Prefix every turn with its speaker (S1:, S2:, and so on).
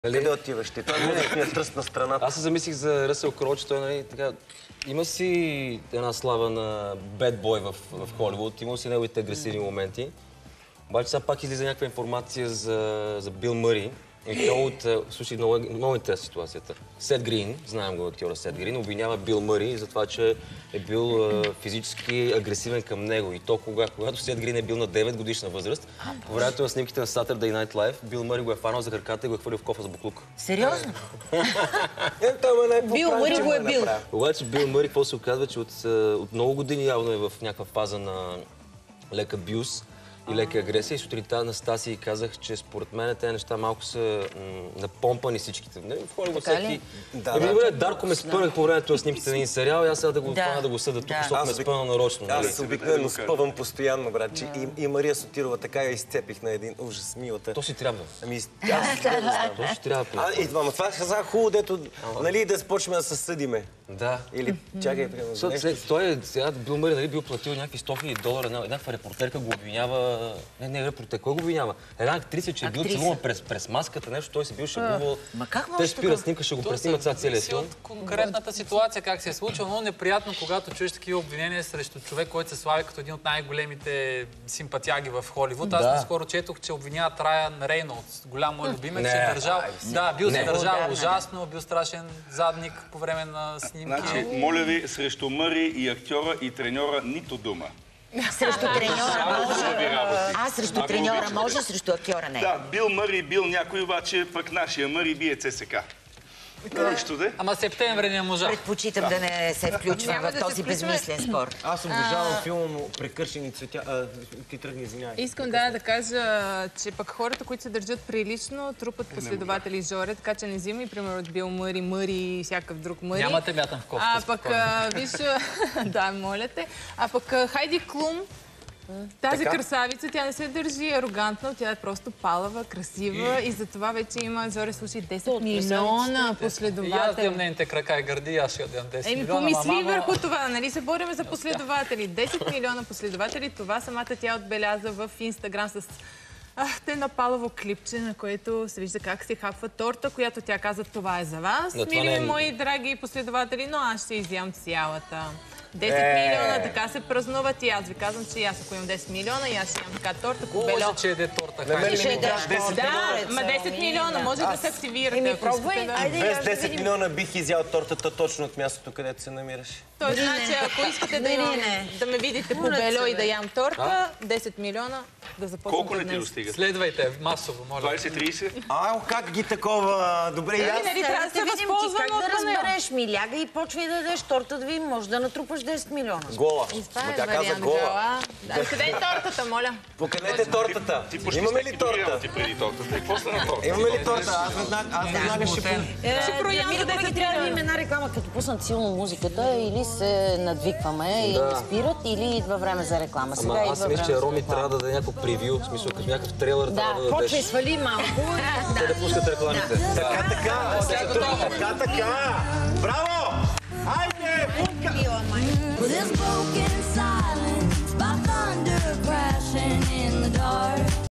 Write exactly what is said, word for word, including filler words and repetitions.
S1: Къде отиваш ти? Това е тръст на страната.
S2: Аз се замислих за Ръсел Кроу, че той, нали, така, има си една слава на бед бой в, в Холивуд, има си неговите агресивни моменти. Обаче сега пак излиза някаква информация за, за Бил Мъри. И той от, слушай, много, много интересна ситуацията. Сет Грин, знаем го актьора Сет Грин, обвинява Бил Мъри за това, че е бил а, физически агресивен към него. И то кога, когато Сет Грин е бил на девет годишна възраст, по времето на снимките на Saturday Night Live, Бил Мъри го е фанал за краката и го е хвърлил в кофа за буклук.
S3: Сериозно?
S1: Бил
S3: Мъри го е бил.
S2: Обаче Бил Мъри, какво се оказва, че от, от много години явно е в някаква фаза на лек абюз и лека агресия. И сутринта на Стаси казах, че според мен тези неща малко са напомпани всичките. В Холивуд всеки... Добре, Дарко ме спънах по времето на снимките на един сериал и аз сега да го фана да го съда тук, защото ме спъна нарочно.
S1: Аз обикновено спъвам постоянно, брат. И Мария Сотирова така я изцепих на един ужас, милата.
S2: То си трябва.
S1: Ами, аз си трябва да знам.
S2: То си трябва.
S1: Ама това каза хубаво, дето, нали, да започваме да се съдиме.
S2: Да.
S1: Или, чакай, примерно, за нещо.
S2: Той сега, Бил Мъри, нали, бил платил някакви сто хиляди долара, някаква репортерка го обвинява. Не, не, репортер, кой го обвинява? Една актриса, че е бил целуван през, през маската, нещо, той се бил шегувал.
S3: Ма как може
S2: те спират снимка, ще го преснимат сега целия филм.
S4: От конкретната ситуация, как се е случило, много неприятно, когато чуеш такива обвинения срещу човек, който се слави като един от най-големите симпатяги в Холивуд. Аз наскоро четох, че обвиняват Райан Рейнолдс, голям мой любимец, че е държал. Да, бил се държал ужасно, бил страшен задник по време на снимки.
S5: Значи, моля ви, срещу Мъри и актьора и треньора нито дума.
S3: Срещу треньора може. А, срещу треньора може, срещу актьора не.
S5: Да, Бил Мъри бил някой, обаче пък нашия Мъри бие ЦСК. Нищо де.
S4: Ама септември не можа.
S3: Предпочитам да не се включвам в този безмислен спор.
S1: Аз обожавам филма Прекършени цветя. Ти тръгни, извинявай.
S6: Искам да, да кажа, че пък хората, които се държат прилично, трупат последователи и жоре, така че не взимай, примерно, от Бил Мъри, Мъри и всякакъв друг Мъри.
S4: Няма те мятам в кофта.
S6: А пък, виж, да, моля те. А пък Хайди Клум, тази красавица, тя не се държи арогантно, тя е просто палава, красива и затова вече има, Жоре, слушай, десет милиона последователи.
S4: И аз дам нейните крака и гърди, аз ще дам десет
S6: Еми,
S4: милиона.
S6: помисли върху това, нали се бориме за последователи. десет милиона последователи, това самата тя отбеляза в Инстаграм с те на палаво клипче, на което се вижда как се хапва торта, която тя каза, това е за вас, мили мои драги последователи, но аз ще изям цялата. десет милиона, така се празнуват и аз ви казвам, че аз ако имам десет милиона и аз ще имам така торта, кубело.
S4: Може, че еде торта.
S6: Да, ма десет милиона, може да се активирате.
S3: Еми, пробвай, айде
S1: Без десет милиона бих изял тортата точно от мястото, където се намираш.
S6: Той значи, ако искате да ме видите по бело и да ям торта, десет милиона да започнете.
S5: Колко не ти достигат?
S4: Следвайте, масово, моля.
S5: двайсет трийсет?
S1: А, как ги такова? Добре, и аз...
S3: Трябва да се видим ти как да разбереш. Ми ляга и почвай да дадеш торта, да ви може да натрупаш десет милиона.
S1: Гола.
S6: И това е вариант, гола. Къде е тортата, моля?
S1: Поканете тортата. Имаме ли торта?
S5: Ти преди тортата. Какво стана торта?
S1: Имаме ли торта? Аз веднага ще пуна.
S6: Ще проям за десет
S3: трябва да има една реклама, като пуснат силно музиката, или се надвикваме и не спират, или идва време за реклама.
S2: Ама аз мисля, че Роми трябва да даде някакво превю, в смисъл, като някакъв трейлър трябва да
S3: дадеш. Да,
S2: дадеш.
S3: почвай, свали малко.
S2: Те да пускат рекламите.
S1: Така, така. Така, така. Браво! Хайде, пунка!
S7: With this broken silence.